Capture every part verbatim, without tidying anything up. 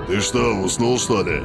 Ты что, уснул, что ли?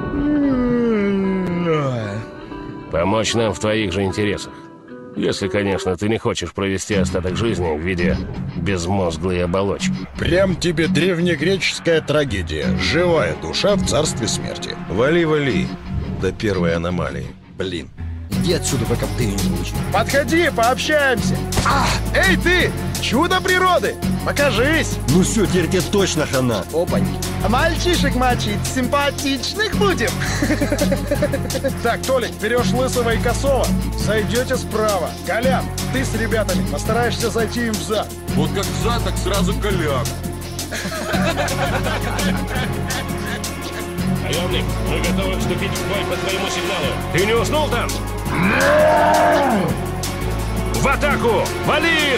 Помочь нам в твоих же интересах. Если, конечно, ты не хочешь провести остаток жизни в виде безмозглой оболочки. Прям тебе древнегреческая трагедия. Живая душа в царстве смерти. Вали, вали до первой аномалии. Блин. Иди отсюда, пока ты ее не получил. Подходи, пообщаемся. А, эй ты, чудо природы, покажись. Ну все, теперь тебе точно хана. Опаньки. Мальчишек мочить симпатичных будем. Так, Толик, берешь Лысого и Косого, сойдете справа. Колян, ты с ребятами постараешься зайти им в зад. Вот как в зад, так сразу Колян. Наемник, мы готовы вступить в бой по твоему сигналу. Ты не уснул там? В атаку! Вали!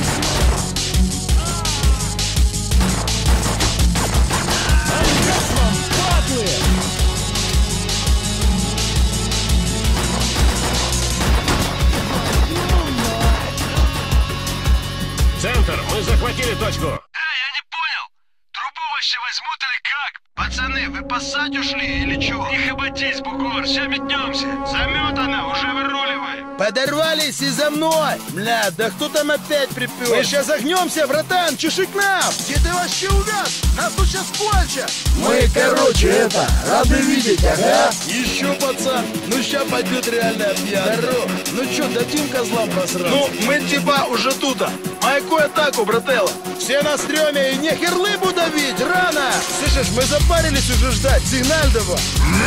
Центр, мы захватили точку. Эй, я не понял. Трубу вообще возьмут или как? Пацаны, вы посадь ушли или чё? Не хоботись, бугор, все метнемся. Заметана, уже выруливай. Подорвались и за мной. Бля, да кто там опять припёр? Мы сейчас загнемся, братан, чеши к нам. Где ты вообще увяз? Нас тут сейчас кончат. Мы, короче, это, рады видеть, ага. Еще, пацан, ну ща пойдет реальная пьянка. Здорово. Ну чё, дадим козлам просраться? Ну, мы типа уже тута. Майкую атаку, брателло. Все на стреме и нехер лыбу давить, рано. Слышишь, мы запарились уже ждать, сигналь давай.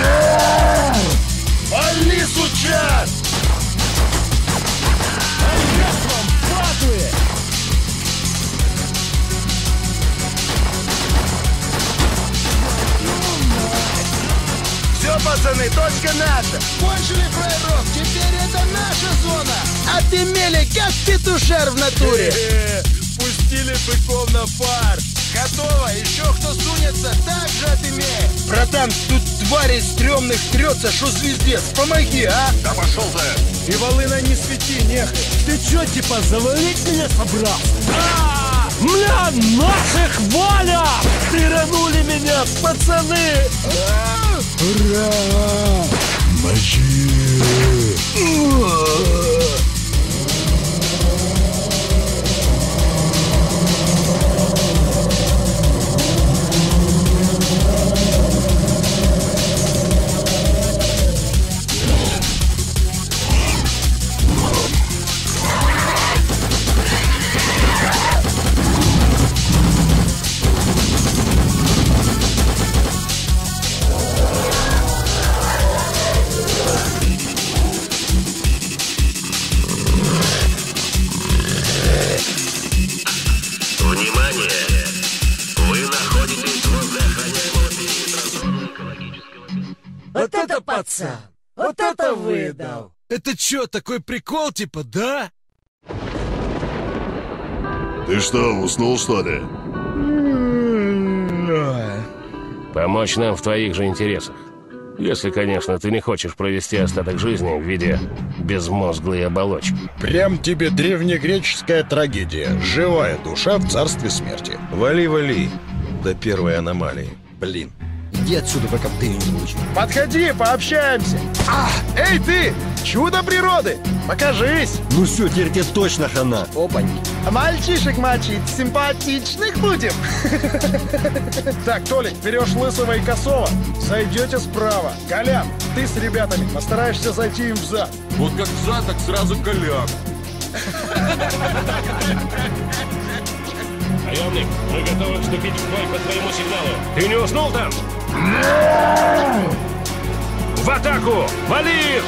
Вали, сучат! Все, пацаны, точка наша. Кончили фраеров, теперь это наша зона. Отымели, как петушар в натуре. Пустили быков на пар. Готово, еще кто сунется, так же отымеет. Братан, тут тварей стрёмных трется, шо звездец, помоги, а? Да пошел ты! И волына не свети, нехуй. Ты чё, типа, завалить меня собрался? Бля, наших воля! Тыранули меня, пацаны! Ура! Мочи! Вот это пацан! Вот это выдал! Это чё, такой прикол типа, да? Ты что, уснул, что ли? Помочь нам в твоих же интересах. Если, конечно, ты не хочешь провести остаток жизни в виде безмозглой оболочки. Прям тебе древнегреческая трагедия. Живая душа в царстве смерти. Вали, вали до первой аномалии. Блин. Иди отсюда, пока ты ее не получил. Подходи, пообщаемся. А, эй ты, чудо природы, покажись. Ну все, теперь тебе точно хана. Опаньки. Мальчишек мочить симпатичных будем. Так, Толик, берешь Лысого и Косого, сойдете справа. Колян, ты с ребятами постараешься зайти им в зад. Вот как в зад, так сразу Колян. Наемник, мы готовы вступить в бой по твоему сигналу. Ты не уснул там? В атаку! Вали!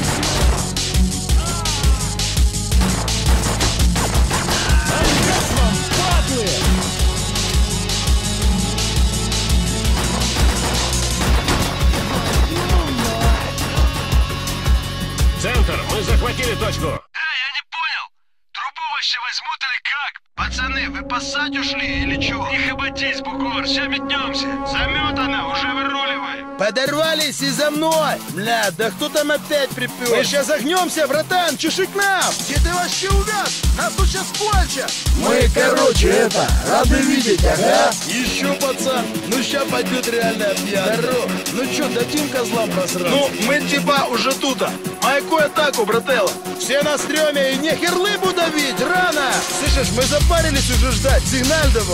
Центр, мы захватили точку. Эй, я не понял. Трубу вообще возьмут или как? Пацаны, вы посадь ушли или чё? Не хоботись, бугор, все метнемся. Заметана, уже выруливай. Подорвались и за мной! Бля, да кто там опять припер? Мы сейчас загнемся, братан! Чеши к нам! Где ты вообще увяз? Нас тут сейчас кольча! Мы, короче, это, рады видеть, ага! Еще, пацан! Ну ща пойдет реально объяв. Здорово! Ну чё, дадим козлам просраться? Ну, мы типа уже тута! Майкую атаку, брателло! Все на стреме и нехер лыбу давить! Рано! Слышишь, мы запарились уже ждать, сигналь давай!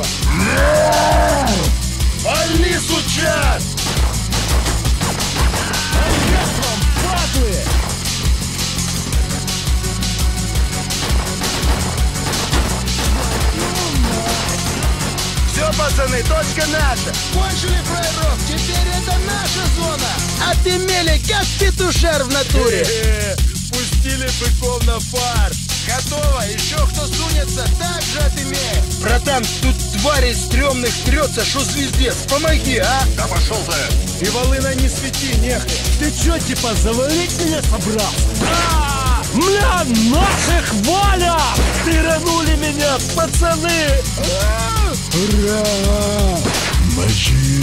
Вали, сучат! Все, пацаны, точка наша. Кончили фраеров, теперь это наша зона. Отымели, как петушар в натуре. Пустили быков на фарш. Готово, еще кто сунется, так же отымеем. Братан, тут тварей стрёмных трется, шо звездец, помоги, а? Да пошел ты! И волына не свети, нехуй. Ты чё, типа, завалить меня собрался? А, мля, наших воля! Тыранули меня, пацаны! Ура! Мочи!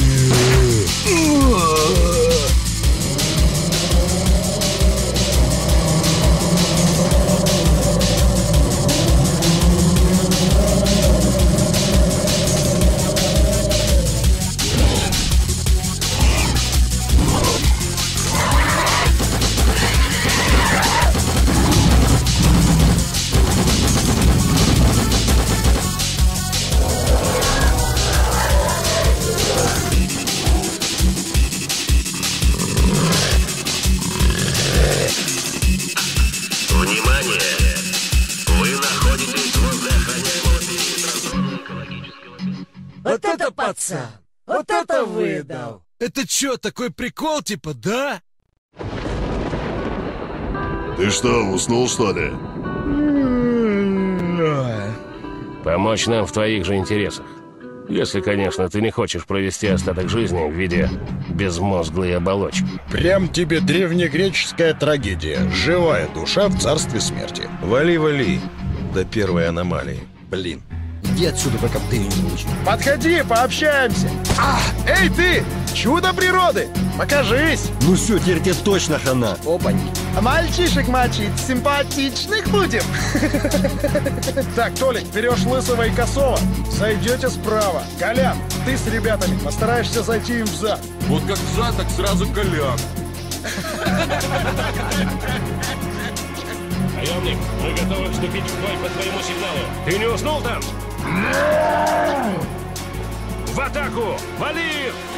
Вот это пацан! Вот это выдал! Это чё, такой прикол, типа, да? Ты что, уснул, что ли? Помочь нам в твоих же интересах. Если, конечно, ты не хочешь провести остаток жизни в виде безмозглой оболочки. Прям тебе древнегреческая трагедия. Живая душа в царстве смерти. Вали, вали, до первой аномалии. Блин, иди отсюда, пока ты не получил. Подходи, пообщаемся. А, эй ты, чудо природы, покажись. Ну все, теперь тебе точно хана. Опаньки. Мальчишек мочить, симпатичных будем. Так, Толик, берешь Лысого и Косого, зайдете справа. Колян, ты с ребятами постараешься зайти им в зад. Вот как взад, так сразу коляк. Наемник, мы готовы вступить в бой по твоему сигналу. Ты не уснул там? В атаку! Вали!